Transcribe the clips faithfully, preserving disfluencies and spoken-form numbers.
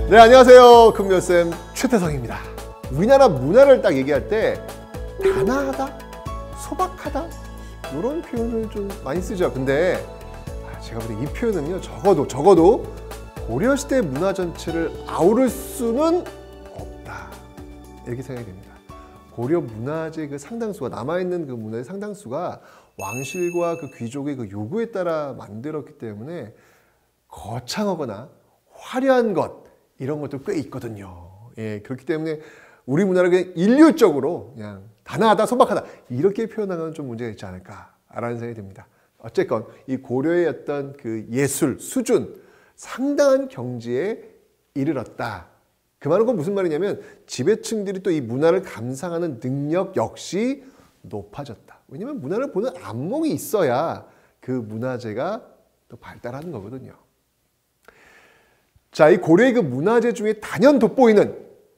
네, 안녕하세요. 금요쌤 최태성입니다. 우리나라 문화를 딱 얘기할 때 단아하다, 소박하다 이런 표현을 좀 많이 쓰죠. 근데 제가 볼 때 이 표현은요, 적어도 적어도 고려시대 문화 전체를 아우를 수는 없다, 이렇게 생각이 됩니다. 고려 문화재의 그 상당수가, 남아있는 그 문화의 상당수가 왕실과 그 귀족의 그 요구에 따라 만들었기 때문에 거창하거나 화려한 것, 이런 것도 꽤 있거든요. 예, 그렇기 때문에 우리 문화를 그냥 일률적으로 그냥 단아하다, 소박하다 이렇게 표현하는 좀 문제가 있지 않을까라는 생각이 듭니다. 어쨌건 이 고려의 어떤 그 예술 수준, 상당한 경지에 이르렀다. 그 말은 건 무슨 말이냐면 지배층들이 또 이 문화를 감상하는 능력 역시 높아졌다. 왜냐면 문화를 보는 안목이 있어야 그 문화재가 또 발달하는 거거든요. 자, 이 고려의 그 문화재 중에 단연 돋보이는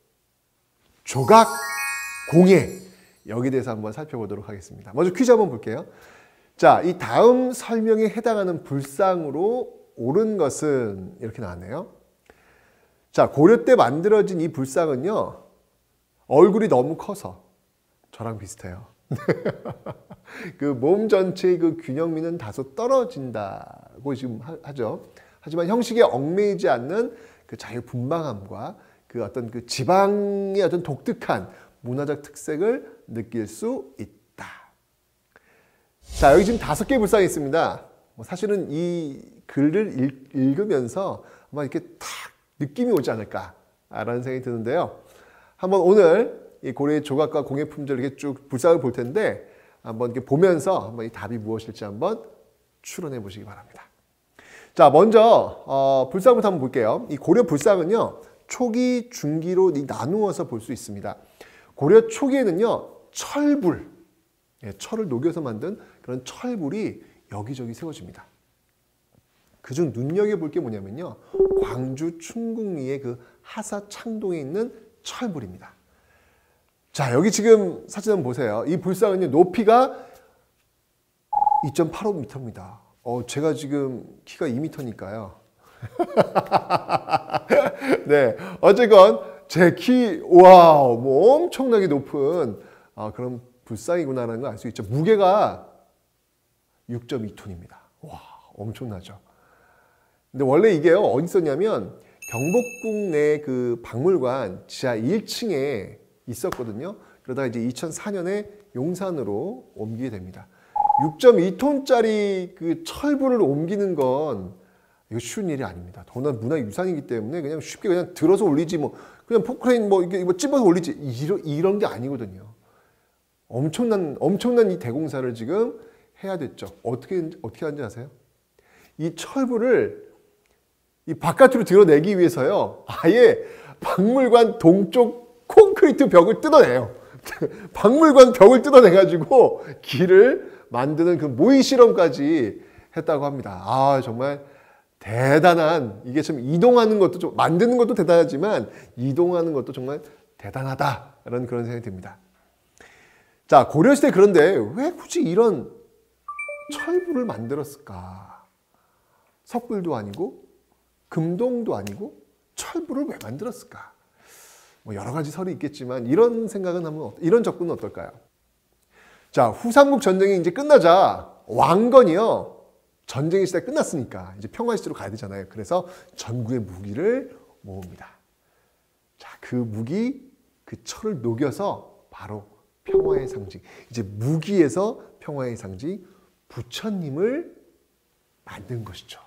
조각, 공예, 여기에 대해서 한번 살펴보도록 하겠습니다. 먼저 퀴즈 한번 볼게요. 자, 이 다음 설명에 해당하는 불상으로 옳은 것은 이렇게 나왔네요. 자, 고려 때 만들어진 이 불상은요, 얼굴이 너무 커서 저랑 비슷해요. 그 몸 전체의 그 균형미는 다소 떨어진다고 지금 하죠. 하지만 형식에 얽매이지 않는 그 자유분방함과 그 어떤 그 지방의 어떤 독특한 문화적 특색을 느낄 수 있다. 자, 여기 지금 다섯 개의 불상이 있습니다. 뭐 사실은 이 글을 읽, 읽으면서 아마 이렇게 탁 느낌이 오지 않을까라는 생각이 드는데요. 한번 오늘 이 고려의 조각과 공예 품절 이렇게 쭉 불상을 볼 텐데 한번 이렇게 보면서 한번 이 답이 무엇일지 한번 추론해 보시기 바랍니다. 자, 먼저 어, 불상부터 한번 볼게요. 이 고려 불상은요, 초기, 중기로 나누어서 볼 수 있습니다. 고려 초기에는요, 철불, 예, 철을 녹여서 만든 그런 철불이 여기저기 세워집니다. 그중 눈여겨볼 게 뭐냐면요, 광주 충궁리의 그 하사 창동에 있는 철불입니다. 자, 여기 지금 사진 한번 보세요. 이 불상은요, 높이가 이 점 팔오 미터입니다. 어, 제가 지금 키가 이 미터니까요. 네, 어쨌건 제 키, 와우, 뭐 엄청나게 높은 아, 그런 불상이구나라는 걸 알 수 있죠. 무게가 육 점 이 톤입니다. 와, 엄청나죠. 근데 원래 이게요, 어디 있었냐면 경복궁 내 그 박물관 지하 일 층에 있었거든요. 그러다가 이제 이천사 년에 용산으로 옮기게 됩니다. 육 점 이 톤짜리 그 철불을 옮기는 건 이거 쉬운 일이 아닙니다. 더구나 문화유산이기 때문에 그냥 쉽게 그냥 들어서 올리지, 뭐 그냥 포크레인 뭐 이게 뭐 찝어서 올리지, 이런 이런 게 아니거든요. 엄청난 엄청난 이 대공사를 지금 해야 됐죠. 어떻게 어떻게 하는지 아세요? 이 철불을 이 바깥으로 드러내기 위해서요, 아예 박물관 동쪽 콘크리트 벽을 뜯어내요. 박물관 벽을 뜯어내가지고 길을 만드는 그 모의 실험까지 했다고 합니다. 아, 정말 대단한, 이게 좀 이동하는 것도 좀, 만드는 것도 대단하지만 이동하는 것도 정말 대단하다라는 그런 생각이 듭니다. 자, 고려시대, 그런데 왜 굳이 이런 철불을 만들었을까? 석불도 아니고 금동도 아니고 철불을 왜 만들었을까? 뭐 여러 가지 설이 있겠지만 이런 생각은 하면, 이런 접근은 어떨까요? 자, 후삼국 전쟁이 이제 끝나자 왕건이요, 전쟁의 시대 끝났으니까 이제 평화 시대로 가야 되잖아요. 그래서 전국의 무기를 모읍니다. 자, 그 무기, 그 철을 녹여서 바로 평화의 상징, 이제 무기에서 평화의 상징 부처님을 만든 것이죠.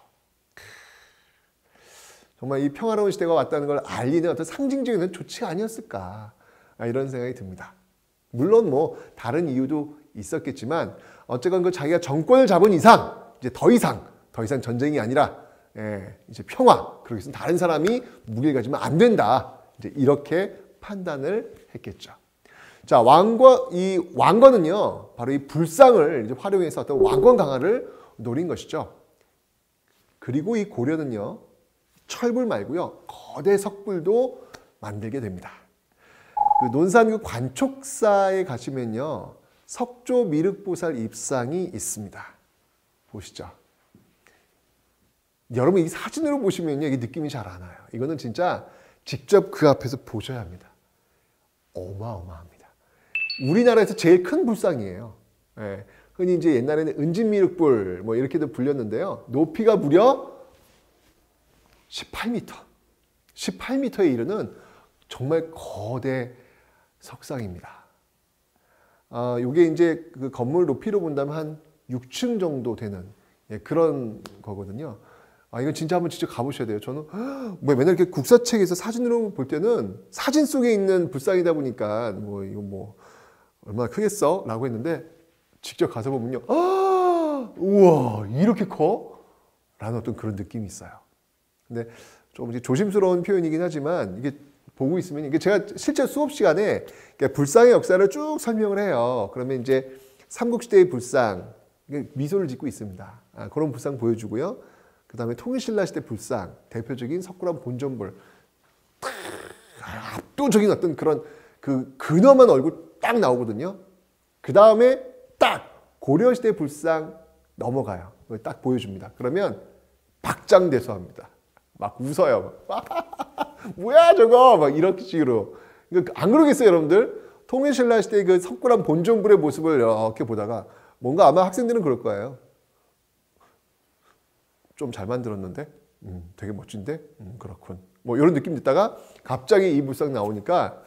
정말 이 평화로운 시대가 왔다는 걸 알리는 어떤 상징적인 조치가 아니었을까, 이런 생각이 듭니다. 물론 뭐 다른 이유도 있었겠지만 어쨌건 그 자기가 정권을 잡은 이상 이제 더 이상 더 이상 전쟁이 아니라, 예, 이제 평화, 그러기 위해서 다른 사람이 무기를 가지면 안 된다, 이제 이렇게 판단을 했겠죠. 자, 왕권, 이 왕건은요, 바로 이 불상을 이제 활용해서 어떤 왕권 강화를 노린 것이죠. 그리고 이 고려는요, 철불 말고요, 거대 석불도 만들게 됩니다. 그 논산 그 관촉사에 가시면요, 석조 미륵보살 입상이 있습니다. 보시죠. 여러분 이 사진으로 보시면요, 이 느낌이 잘 안 와요. 이거는 진짜 직접 그 앞에서 보셔야 합니다. 어마어마합니다. 우리나라에서 제일 큰 불상이에요. 예, 흔히 이제 옛날에는 은진미륵불 뭐 이렇게도 불렸는데요. 높이가 무려 십팔 미터. 십팔 미터에 이르는 정말 거대 석상입니다. 아, 요게 이제 그 건물 높이로 본다면 한 육 층 정도 되는 예, 그런 거거든요. 아, 이건 진짜 한번 직접 가보셔야 돼요. 저는 뭐 맨날 이렇게 국사책에서 사진으로 볼 때는 사진 속에 있는 불상이다 보니까 뭐 이거 뭐 얼마나 크겠어? 라고 했는데 직접 가서 보면요. 아, 우와, 이렇게 커? 라는 어떤 그런 느낌이 있어요. 근데 좀 이제 조심스러운 표현이긴 하지만 이게 보고 있으면 이게 제가 실제 수업 시간에 불상의 역사를 쭉 설명을 해요. 그러면 이제 삼국시대의 불상, 미소를 짓고 있습니다. 아, 그런 불상 보여주고요. 그 다음에 통일신라시대 불상, 대표적인 석굴암 본전불, 압도적인 어떤 그런 그 근엄한 얼굴 딱 나오거든요. 그 다음에 딱 고려시대 불상 넘어가요. 딱 보여줍니다. 그러면 박장대소합니다. 막 웃어요. 뭐야 저거 막 이런 식으로. 안 그러겠어요 여러분들? 통일신라시대 그 석굴암 본전불의 모습을 이렇게 보다가 뭔가 아마 학생들은 그럴 거예요. 좀 잘 만들었는데? 음, 되게 멋진데? 음, 그렇군. 뭐 이런 느낌 듣다가 갑자기 이 불상 나오니까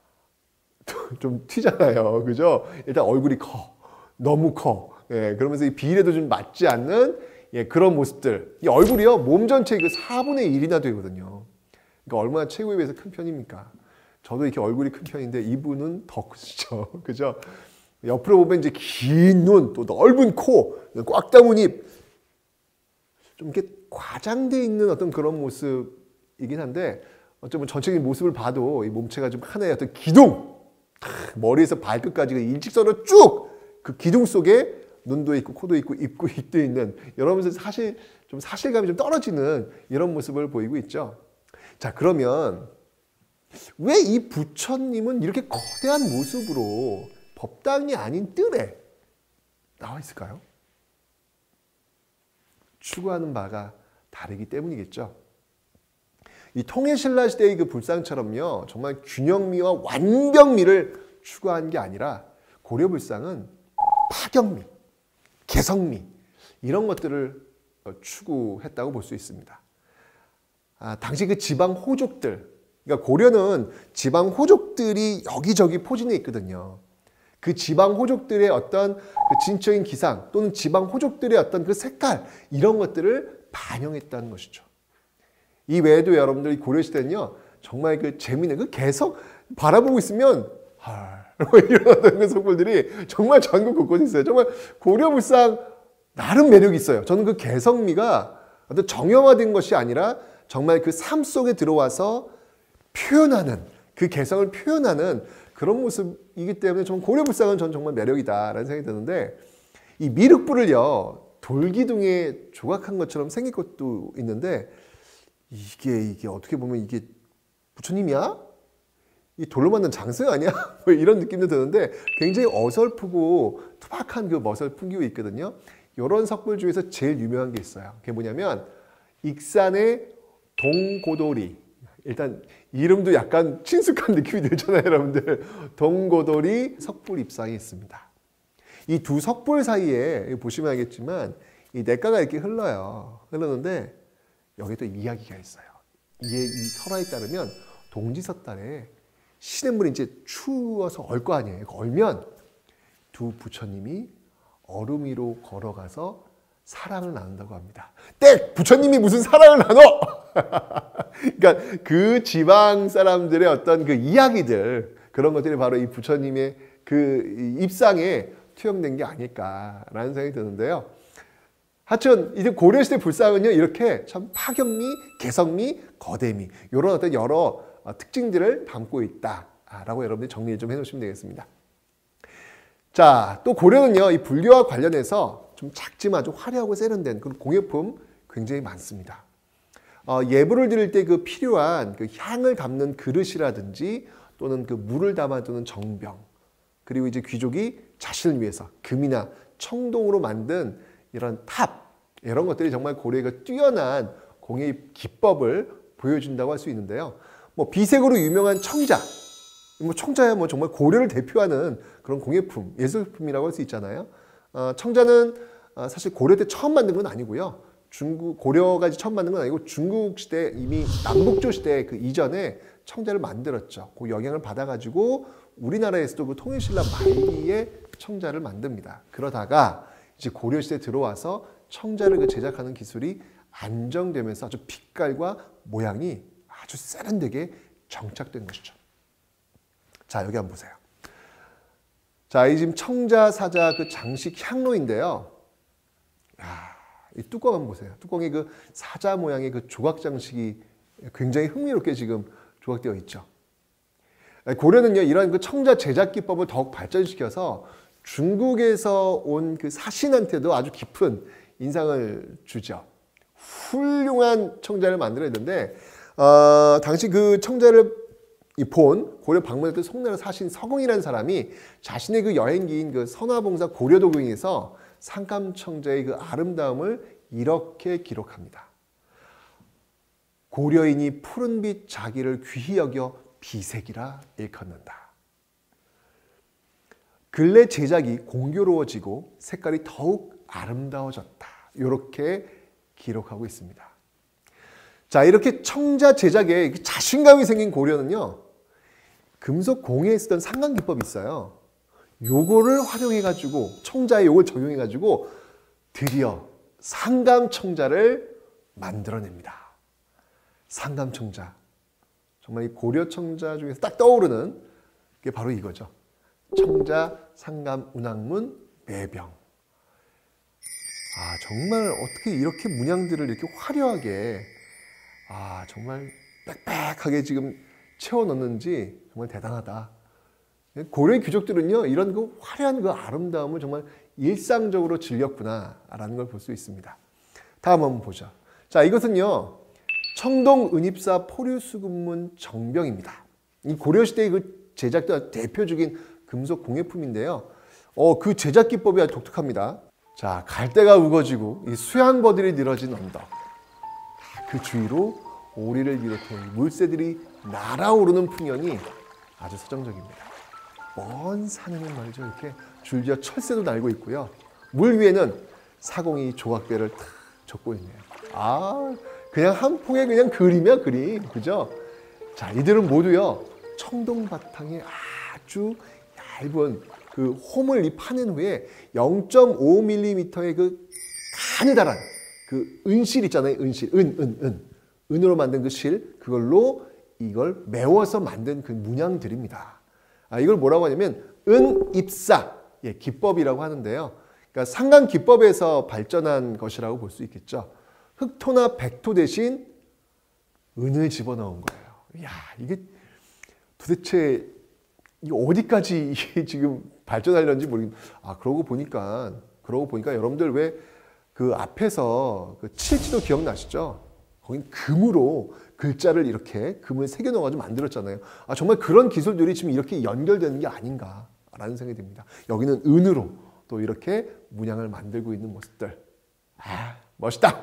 좀 튀잖아요. 그죠? 일단 얼굴이 커. 너무 커. 예, 그러면서 이 비례도 좀 맞지 않는 예, 그런 모습들. 이 얼굴이요, 몸 전체의 그 사분의 일이나 되거든요. 그러니까 얼마나 최고에 비해서 큰 편입니까? 저도 이렇게 얼굴이 큰 편인데 이분은 더 크시죠. 그죠? 옆으로 보면 이제 긴 눈, 또 넓은 코, 꽉 담은 입. 좀 이렇게 과장되어 있는 어떤 그런 모습이긴 한데 어쩌면 전체적인 모습을 봐도 이 몸체가 좀 하나의 어떤 기둥! 머리에서 발끝까지 일직선으로 쭉! 그 기둥 속에 눈도 있고 코도 있고 입도 입도 있는 이러면서 사실 좀 사실감이 좀 떨어지는 이런 모습을 보이고 있죠. 자, 그러면 왜 이 부처님은 이렇게 거대한 모습으로 법당이 아닌 뜰에 나와 있을까요? 추구하는 바가 다르기 때문이겠죠. 이 통일신라 시대의 그 불상처럼요, 정말 균형미와 완벽미를 추구한 게 아니라 고려 불상은 파격미, 개성미 이런 것들을 추구했다고 볼 수 있습니다. 아, 당시 그 지방 호족들, 그러니까 고려는 지방 호족들이 여기저기 포진해 있거든요. 그 지방 호족들의 어떤 그 진적인 기상 또는 지방 호족들의 어떤 그 색깔 이런 것들을 반영했다는 것이죠. 이 외에도 여러분들이 고려시대는요 정말 그 재미있는 그 개성 바라보고 있으면 뭐 이런 어떤 그 속물들이 정말 전국 곳곳에 있어요. 정말 고려불상 나름 매력이 있어요. 저는 그 개성미가 어떤 정형화된 것이 아니라 정말 그 삶 속에 들어와서 표현하는 그 개성을 표현하는 그런 모습이기 때문에 좀 고려불상은 전 정말 매력이다라는 생각이 드는데 이 미륵불을요 돌기둥에 조각한 것처럼 생긴 것도 있는데 이게 이게 어떻게 보면 이게 부처님이야? 이 돌로 만든 장승 아니야? 뭐 이런 느낌도 드는데 굉장히 어설프고 투박한 그 멋을 풍기고 있거든요. 이런 석불 중에서 제일 유명한 게 있어요. 그게 뭐냐면 익산의 동고돌이. 일단 이름도 약간 친숙한 느낌이 들잖아요, 여러분들. 동고돌이 석불 입상이 있습니다. 이 두 석불 사이에 보시면 알겠지만 이 냇가가 이렇게 흘러요. 흐르는데 여기 또 이야기가 있어요. 이게 이 설화에 따르면 동지섣달에 시냇물이 이제 추워서 얼 거 아니에요. 얼면 두 부처님이 얼음 위로 걸어가서 사랑을 나눈다고 합니다. 땡! 부처님이 무슨 사랑을 나눠! 그러니까 그 지방 사람들의 어떤 그 이야기들 그런 것들이 바로 이 부처님의 그 입상에 투영된 게 아닐까라는 생각이 드는데요. 하여튼 이제 고려시대 불상은요 이렇게 참 파격미, 개성미, 거대미 이런 어떤 여러 특징들을 담고 있다라고 여러분들이 정리를 좀 해놓으시면 되겠습니다. 자, 또 고려는요 이 불교와 관련해서 좀 작지만 좀 화려하고 세련된 그런 공예품 굉장히 많습니다. 어, 예불을 드릴 때 그 필요한 그 향을 담는 그릇이라든지 또는 그 물을 담아두는 정병 그리고 이제 귀족이 자신을 위해서 금이나 청동으로 만든 이런 탑 이런 것들이 정말 고려가 뛰어난 공예 기법을 보여준다고 할 수 있는데요. 뭐 비색으로 유명한 청자, 뭐 청자야 뭐 정말 고려를 대표하는 그런 공예품, 예술품이라고 할 수 있잖아요. 어, 청자는 어, 사실 고려 때 처음 만든 건 아니고요. 중국 고려가 처음 만든 건 아니고 중국 시대 이미 남북조 시대 그 이전에 청자를 만들었죠. 그 영향을 받아가지고 우리나라에서도 그 통일신라 말기에 청자를 만듭니다. 그러다가 이제 고려 시대 들어와서 청자를 그 제작하는 기술이 안정되면서 아주 빛깔과 모양이 아주 세련되게 정착된 것이죠. 자, 여기 한번 보세요. 자, 이 지금 청자, 사자 그 장식 향로인데요. 야, 이 뚜껑 한번 보세요. 뚜껑에 그 사자 모양의 그 조각 장식이 굉장히 흥미롭게 지금 조각되어 있죠. 고려는요, 이런 그 청자 제작 기법을 더욱 발전시켜서 중국에서 온 그 사신한테도 아주 깊은 인상을 주죠. 훌륭한 청자를 만들었는데, 어, 당시 그 청자를 본 고려 방문했던 송나라 사신 서공이라는 사람이 자신의 그 여행기인 그 선화봉사 고려도경에서 상감청자의 그 아름다움을 이렇게 기록합니다. 고려인이 푸른빛 자기를 귀히 여겨 비색이라 일컫는다. 근래 제작이 공교로워지고 색깔이 더욱 아름다워졌다. 이렇게 기록하고 있습니다. 자, 이렇게 청자 제작에 자신감이 생긴 고려는요, 금속 공예에 쓰던 상감기법이 있어요. 요거를 활용해가지고, 청자에 요걸 적용해가지고 드디어 상감청자를 만들어냅니다. 상감청자. 정말 이 고려청자 중에서 딱 떠오르는 게 바로 이거죠. 청자, 상감, 운항문, 매병. 아, 정말 어떻게 이렇게 문양들을 이렇게 화려하게, 아, 정말 빽빽하게 지금 채워 넣는지 정말 대단하다. 고려의 귀족들은요, 이런 그 화려한 그 아름다움을 정말 일상적으로 즐겼구나라는 걸 볼 수 있습니다. 다음 한번 보죠. 자, 이것은요, 청동 은입사 포류수금문 정병입니다. 이 고려시대의 그 제작된 대표적인 금속 공예품인데요. 어, 그 제작 기법이 아주 독특합니다. 자, 갈대가 우거지고 이 수양버들이 늘어진 언덕. 그 주위로 오리를 비롯해 물새들이 날아오르는 풍경이 아주 서정적입니다. 먼 산에는 말이죠, 이렇게 줄지어 철새도 날고 있고요. 물 위에는 사공이 조각배를 탁 젓고 있네요. 아, 그냥 한 폭의 그냥 그림이야, 그림. 그죠? 자, 이들은 모두요, 청동 바탕에 아주 얇은 그 홈을 이 파낸 후에 영 점 오 밀리미터의 그 가느다란 그 은실 있잖아요. 은실. 은, 은, 은. 은으로 만든 그 실, 그걸로 이걸 메워서 만든 그 문양들입니다. 아, 이걸 뭐라고 하냐면 은입사, 예, 기법이라고 하는데요. 그러니까 상감 기법에서 발전한 것이라고 볼 수 있겠죠. 흑토나 백토 대신 은을 집어넣은 거예요. 야, 이게 도대체 이 어디까지 이게 지금 발전하려는지 모르겠는데, 아, 그러고 보니까, 그러고 보니까 여러분들 왜 그 앞에서 그 칠지도 기억나시죠? 거긴 금으로 글자를 이렇게 금을 새겨 넣어가지고 만들었잖아요. 아, 정말 그런 기술들이 지금 이렇게 연결되는 게 아닌가라는 생각이 듭니다. 여기는 은으로 또 이렇게 문양을 만들고 있는 모습들. 아, 멋있다!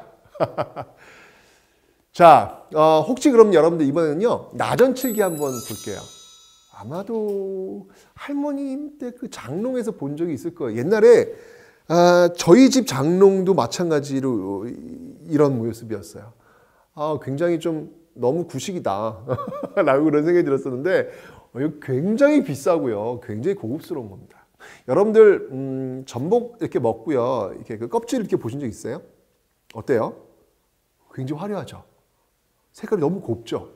자, 어, 혹시 그럼 여러분들 이번에는요, 나전칠기 한번 볼게요. 아마도 할머님 때 그 장롱에서 본 적이 있을 거예요. 옛날에 아, 저희 집 장롱도 마찬가지로 이런 모습이었어요. 아, 굉장히 좀 너무 구식이다 라고 그런 생각이 들었었는데, 어, 이거 굉장히 비싸고요, 굉장히 고급스러운 겁니다. 여러분들 음, 전복 이렇게 먹고요, 이렇게 그 껍질 이렇게 보신 적 있어요? 어때요? 굉장히 화려하죠. 색깔이 너무 곱죠.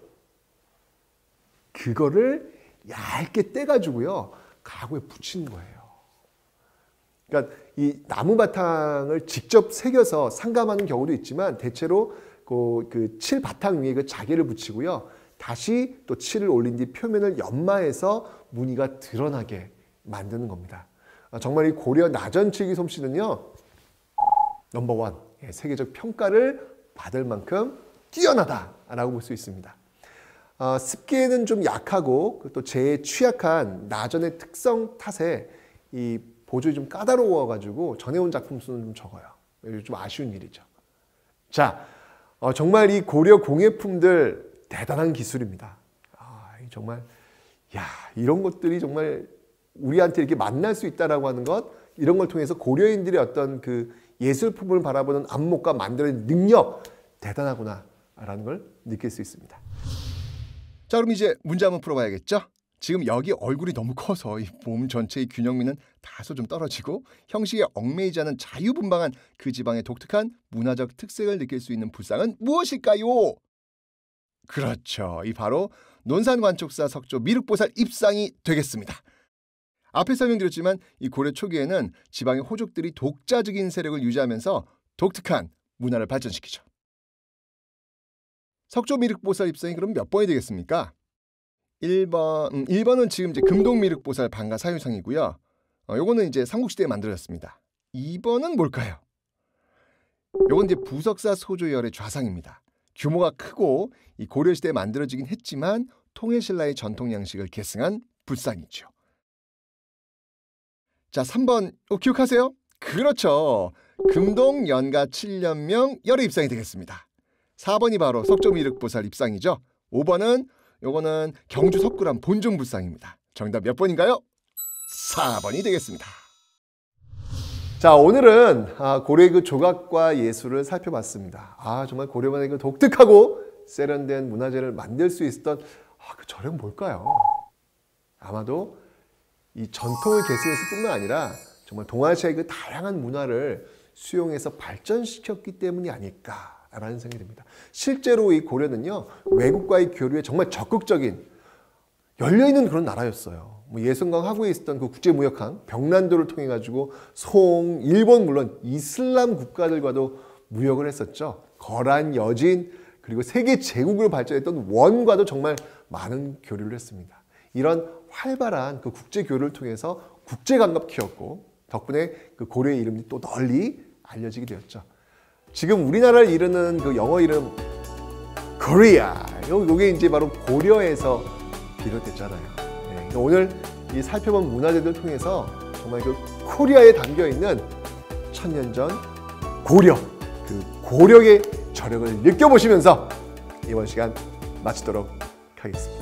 그거를 얇게 떼가지고요, 가구에 붙이는 거예요. 그러니까 이 나무 바탕을 직접 새겨서 상감하는 경우도 있지만, 대체로 그, 그 칠 바탕 위에 그 자개를 붙이고요, 다시 또 칠을 올린 뒤 표면을 연마해서 무늬가 드러나게 만드는 겁니다. 정말 이 고려 나전칠기 솜씨는요, 넘버원, 세계적 평가를 받을 만큼 뛰어나다라고 볼 수 있습니다. 어, 습기에는 좀 약하고 또 재에 취약한 나전의 특성 탓에 이 보조이 좀 까다로워가지고 전해온 작품 수는 좀 적어요. 좀 아쉬운 일이죠. 자, 어, 정말 이 고려 공예품들 대단한 기술입니다. 정말 야, 이런 것들이 정말 우리한테 이렇게 만날 수 있다라고 하는 것, 이런 걸 통해서 고려인들의 어떤 그 예술품을 바라보는 안목과 만드는 능력, 대단하구나라는 걸 느낄 수 있습니다. 자, 그럼 이제 문제 한번 풀어봐야겠죠? 지금 여기 얼굴이 너무 커서 이 몸 전체의 균형미는 다소 좀 떨어지고 형식에 얽매이지 않은 자유분방한 그 지방의 독특한 문화적 특색을 느낄 수 있는 불상은 무엇일까요? 그렇죠. 이 바로 논산관촉사 석조 미륵보살 입상이 되겠습니다. 앞에 설명드렸지만 이 고려 초기에는 지방의 호족들이 독자적인 세력을 유지하면서 독특한 문화를 발전시키죠. 석조 미륵보살 입상이 그럼 몇 번이 되겠습니까? 일 번, 음, 일 번은 지금 이제 금동미륵보살 방가 사유상이고요. 어, 요거는 이제 삼국시대에 만들어졌습니다. 이 번은 뭘까요? 요건 이제 부석사 소조열의 좌상입니다. 규모가 크고 이 고려시대에 만들어지긴 했지만 통일신라의 전통 양식을 계승한 불상이죠. 자, 삼 번 어, 기억하세요? 그렇죠. 금동 연가 칠 년명 열의 입상이 되겠습니다. 사 번이 바로 석조미륵보살 입상이죠. 오 번은 요거는 경주 석굴암 본종불상입니다. 정답 몇 번인가요? 사 번이 되겠습니다. 자, 오늘은 고려의 그 조각과 예술을 살펴봤습니다. 아, 정말 고려만의 그 독특하고 세련된 문화재를 만들 수 있었던 아, 그 저력은 뭘까요? 아마도 이 전통을 계승했을 뿐만 아니라 정말 동아시아의 그 다양한 문화를 수용해서 발전시켰기 때문이 아닐까라는 생각이 듭니다. 실제로 이 고려는요, 외국과의 교류에 정말 적극적인 열려있는 그런 나라였어요. 뭐 예성강 하구에 있었던 그 국제무역항 병란도를 통해 가지고 송, 일본 물론 이슬람 국가들과도 무역을 했었죠. 거란, 여진, 그리고 세계 제국으로 발전했던 원과도 정말 많은 교류를 했습니다. 이런 활발한 그 국제 교류를 통해서 국제 감각 키웠고 덕분에 그 고려의 이름이 또 널리 알려지게 되었죠. 지금 우리나라를 이르는 그 영어 이름 코리아, 요게 이제 바로 고려에서 비롯됐잖아요. 네, 오늘 이 살펴본 문화재들 통해서 정말 그 코리아에 담겨 있는 천년 전 고려, 그 고려의 저력을 느껴보시면서 이번 시간 마치도록 하겠습니다.